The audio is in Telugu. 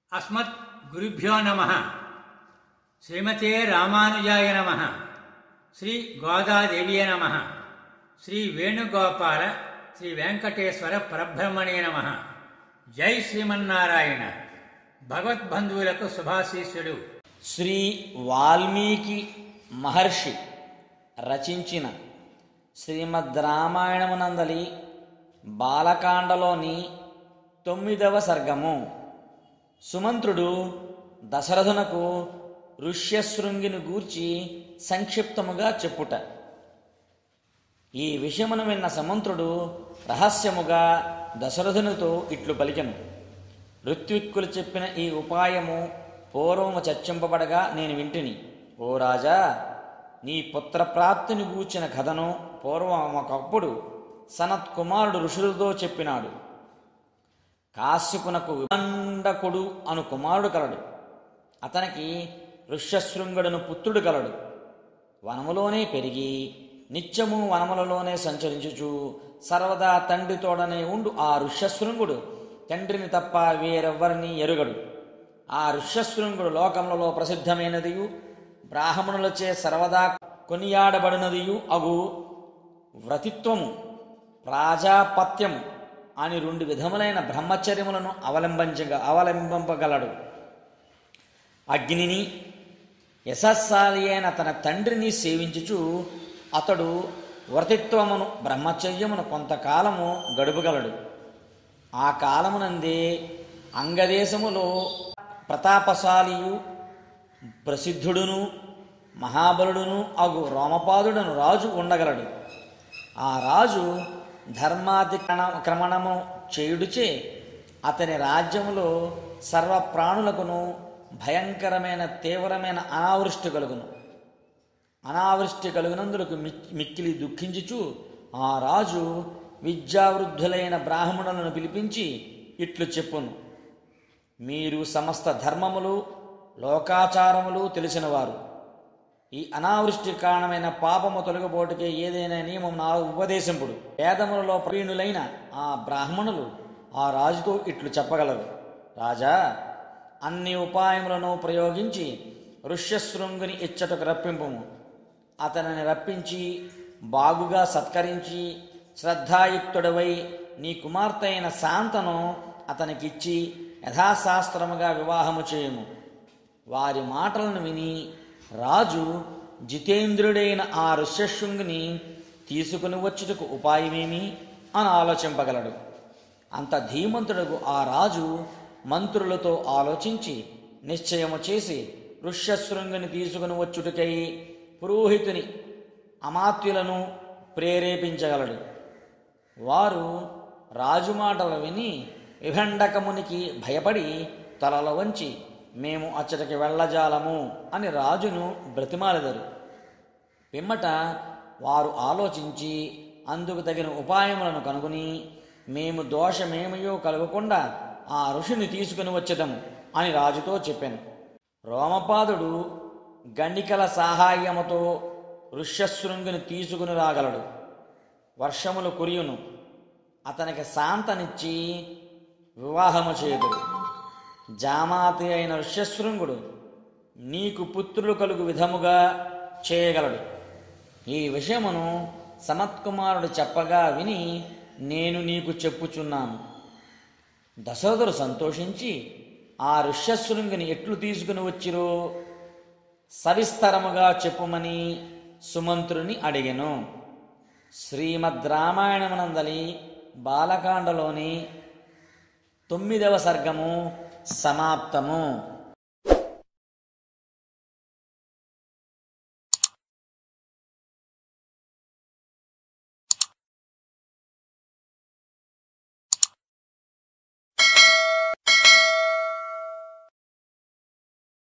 अस्मत् गुरुभ्यो नमः। श्रीमते रामानुजाय नमः। श्री गोदादेव्ये नमः। श्री वेणुगोपाल श्री वेंकटेश्वर परब्रह्मणे नमः। जय श्रीमन्नारायण। भगवद्बंधुవులకు శుభాశీస్సులు। శ్రీ వాల్మీకి మహర్షి రచించిన శ్రీమద్ రామాయణమునందలి బాలకాండలోని 9వ సర్గము. సుమంత్రుడు దశరథునకు ఋష్యశృంగిని గూర్చి సంక్షిప్తముగా చెప్పుట. ఈ విషయమును విన్న సుమంత్రుడు రహస్యముగా దశరథునితో ఇట్లు పలికెను. ఋత్విక్కులు చెప్పిన ఈ ఉపాయము పూర్వము చర్చింపబడగా నేను వింటిని. ఓ రాజా, నీ పుత్రప్రాప్తిని గూర్చిన కథను పూర్వం ఒకప్పుడు సనత్కుమారుడు ఋషులతో చెప్పినాడు. కాశ్యపునకు విభండకుడు అను కుమారుడు కలడు. అతనికి ఋష్యశృంగుడను పుత్రుడు కలడు. వనములోనే పెరిగి నిత్యము వనములలోనే సంచరించుచు సర్వదా తండ్రి తోడనే ఉండు ఆ ఋష్యశృంగుడు తండ్రిని తప్ప వేరెవ్వరిని ఎరుగడు. ఆ ఋష్యశృంగుడు లోకములలో ప్రసిద్ధమైనదియు బ్రాహ్మణులచే సర్వదా కొనియాడబడినదియు అగు వ్రతిత్వము, ప్రాజాపత్యము అని 2 విధములైన బ్రహ్మచర్యములను అవలంబింపగలడు. అగ్నిని యశస్సాలి అయిన తన తండ్రిని సేవించుచు అతడు వ్రతిత్వమును బ్రహ్మచర్యమును కొంతకాలము గడుపగలడు. ఆ కాలమునందే అంగదేశములో ప్రతాపశాలియు ప్రసిద్ధుడును మహాబలుడును అగు రోమపాదుడను రాజు ఉండగలడు. ఆ రాజు ధర్మాతిక్రమణము చేయుడుచే అతని రాజ్యములో సర్వప్రాణులకును భయంకరమైన తీవ్రమైన అనావృష్టి కలుగును. అనావృష్టి కలుగునందులకు మిక్కిలి దుఃఖించుచు ఆ రాజు విద్యావృద్ధులైన బ్రాహ్మణులను పిలిపించి ఇట్లు చెప్పును. మీరు సమస్త ధర్మములు లోకాచారములు తెలిసినవారు. ఈ అనావృష్టి కారణమైన పాపము తొలగబోటుకే ఏదైనా నియమం నా ఉపదేశింపుడు. వేదములలో ప్రవీణులైన ఆ బ్రాహ్మణులు ఆ రాజుతో ఇట్లు చెప్పగలరు. రాజా, అన్ని ఉపాయములను ప్రయోగించి ఋష్యశృంగుని ఇచ్చటకు రప్పింపుము. అతనిని రప్పించి బాగుగా సత్కరించి శ్రద్ధాయుక్తుడవై నీ కుమార్తె అయిన శాంతను అతనికిచ్చి యథాశాస్త్రముగా వివాహము చేయుము. వారి మాటలను విని రాజు జితేంద్రుడైన ఆ ఋష్యశృంగుని తీసుకుని వచ్చుటకు ఉపాయమేమి అని ఆలోచింపగలడు. అంత ధీమంతుడకు ఆ రాజు మంత్రులతో ఆలోచించి నిశ్చయము చేసి ఋష్యశృంగుని తీసుకుని వచ్చుటకై పురోహితుని అమాత్యులను ప్రేరేపించగలడు. వారు రాజు మాటలు విని విభండకమునికి భయపడి తలల వంచి మేము అచ్చటికి వెళ్ళజాలము అని రాజును బ్రతిమాలెదరు. పిమ్మట వారు ఆలోచించి అందుకు తగిన ఉపాయములను కనుగొని మేము దోషమేమయో కలగకుండా ఆ ఋషిని తీసుకుని వచ్చేదము అని రాజుతో చెప్పాను. రోమపాదుడు గండికల సహాయముతో ఋష్యశృంగుని తీసుకుని రాగలడు. వర్షములు కురియును. అతనికి శాంతనిచ్చి వివాహము చేయుదురు. జామాతి అయిన ఋష్యశృంగుడు నీకు పుత్రులు కలుగు విధముగా చేయగలడు. ఈ విషయమును సనత్కుమారుడు చెప్పగా విని నేను నీకు చెప్పుచున్నాను. దశరథుడు సంతోషించి ఆ ఋష్యశృంగుని ఎట్లు తీసుకుని వచ్చిరో సవిస్తరముగా చెప్పుమని సుమంత్రుని అడిగెను. శ్రీమద్ రామాయణమునందలి బాలకాండలోని 9వ సర్గము సమాప్తము.